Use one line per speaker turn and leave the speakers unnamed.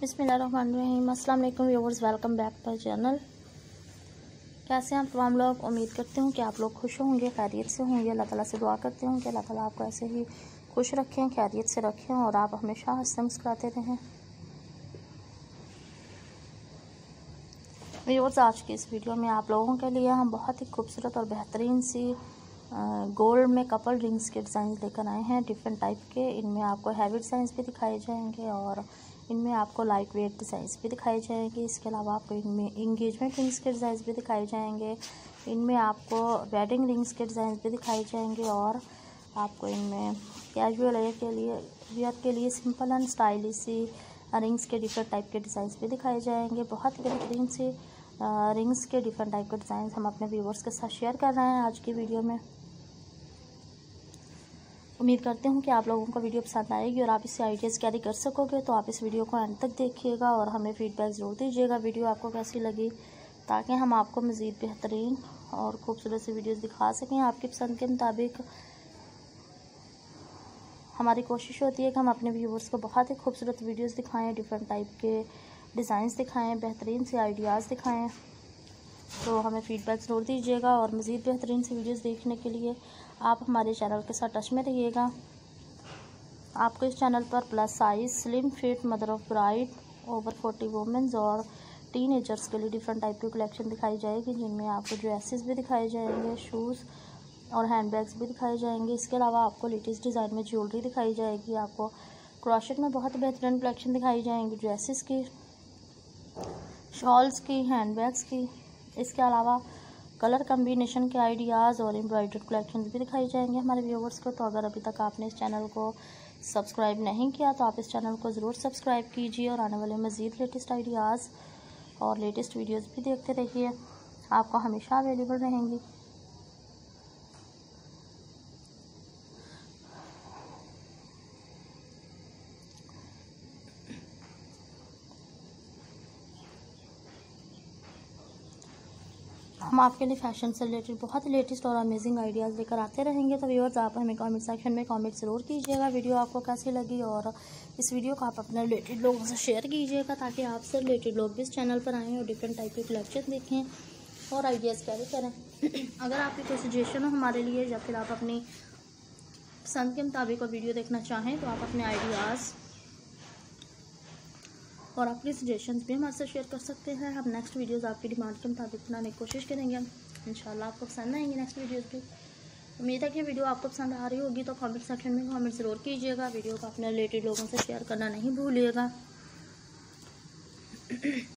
बिस्मिल्लाहिर्रहमानिर्रहीम। अस्सलाम वालेकुम viewers, welcome back to channel. कैसे हैं आप तमाम लोग? उम्मीद करती हूँ कि आप लोग खुश होंगे, खैरियत से होंगे। अल्लाह ताला से दुआ करती हूँ कि अल्लाह ताला आपको ऐसे ही खुश रखें, खैरियत से रखें और आप हमेशा हंसते मुस्कुराते रहें। व्यूअर्स, आज की इस वीडियो में आप लोगों के लिए हम बहुत ही खूबसूरत और बेहतरीन सी गोल्ड में कपल रिंग्स के डिज़ाइन लेकर आए हैं, डिफरेंट टाइप के। इनमें आपको हैवी डिज़ाइंस भी दिखाए जाएंगे और इनमें आपको लाइट वेट डिज़ाइंस भी दिखाए जाएंगे। इसके अलावा आपको इनमें इंगेजमेंट रिंग्स के डिज़ाइंस भी दिखाए जाएंगे। इनमें आपको वेडिंग रिंग्स के डिज़ाइंस भी दिखाए जाएंगे और आपको इनमें कैजुअल वेयर के लिए सिंपल एंड स्टाइलिश सी रिंग्स के डिफरेंट टाइप के डिज़ाइंस भी दिखाए जाएंगे। बहुत ही बेहतरीन से रिंग्स के डिफरेंट टाइप के डिज़ाइंस हम अपने व्यूवर्स के साथ शेयर कर रहे हैं आज की वीडियो में। उम्मीद करती हूँ कि आप लोगों को वीडियो पसंद आएगी और आप इससे आइडियाज़ कैरी कर सकोगे। तो आप इस वीडियो को अंत तक देखिएगा और हमें फीडबैक ज़रूर दीजिएगा वीडियो आपको कैसी लगी, ताकि हम आपको मज़ीद बेहतरीन और खूबसूरत सी वीडियोस दिखा सकें आपकी पसंद के मुताबिक। हमारी कोशिश होती है कि हम अपने व्यूवर्स को बहुत ही खूबसूरत वीडियोस दिखाएं, डिफरेंट टाइप के डिज़ाइंस दिखाएं, बेहतरीन से आइडियाज़ दिखाएं। तो हमें फ़ीडबैक ज़रूर दीजिएगा और मज़ीद बेहतरीन सी वीडियोस देखने के लिए आप हमारे चैनल के साथ टच में रहिएगा। आपको इस चैनल पर plus size, slim fit, mother of bride, over 40 womens और टीनेजर्स के लिए डिफरेंट टाइप की कलेक्शन दिखाई जाएगी, जिनमें आपको ड्रेसेस भी दिखाए जाएंगे, शूज़ और हैंडबैग्स भी दिखाए जाएंगे। इसके अलावा आपको लेटेस्ट डिज़ाइन में ज्वेलरी दिखाई जाएगी। आपको क्रोशेट में बहुत बेहतरीन कलेक्शन दिखाई जाएंगी, ड्रेसेस की, शॉल्स की, हैंडबैग्स की। इसके अलावा कलर कम्बिनेशन के आइडियाज़ और एम्ब्रॉयडर्ड कलेक्शन भी दिखाई जाएंगे हमारे व्यूवर्स को। तो अगर अभी तक आपने इस चैनल को सब्सक्राइब नहीं किया तो आप इस चैनल को ज़रूर सब्सक्राइब कीजिए और आने वाले मज़ीद लेटेस्ट आइडियाज़ और लेटेस्ट वीडियोस भी देखते रहिए, आपको हमेशा अवेलेबल रहेंगी। हम आपके लिए फ़ैशन से रिलेटेड बहुत लेटेस्ट और अमेजिंग आइडियाज़ लेकर आते रहेंगे। तो व्यूअर्स, आप हमें कमेंट सेक्शन में कमेंट ज़रूर कीजिएगा वीडियो आपको कैसी लगी और इस वीडियो को आप अपने रिलेटेड लोगों से शेयर कीजिएगा, ताकि आपसे रिलेटेड लोग भी इस चैनल पर आएँ और डिफरेंट टाइप के कलेक्शन देखें और आइडियाज़ कैरी करें। अगर आपकी कोई सजेशन हो हमारे लिए या फिर आप अपनी पसंद के मुताबिक कोई वीडियो देखना चाहें तो आप अपने आइडियाज़ और अपनी सजेशंस भी हमारे साथ शेयर कर सकते हैं। हम नेक्स्ट वीडियोस आपकी डिमांड के मुताबिक बनाने की कोशिश करेंगे। इंशाल्लाह आपको पसंद आएंगी नेक्स्ट वीडियोस भी। उम्मीद है कि वीडियो आपको पसंद आ रही होगी। तो कमेंट सेक्शन में कमेंट ज़रूर कीजिएगा। वीडियो को अपने रिलेटेड लोगों से शेयर करना नहीं भूलिएगा।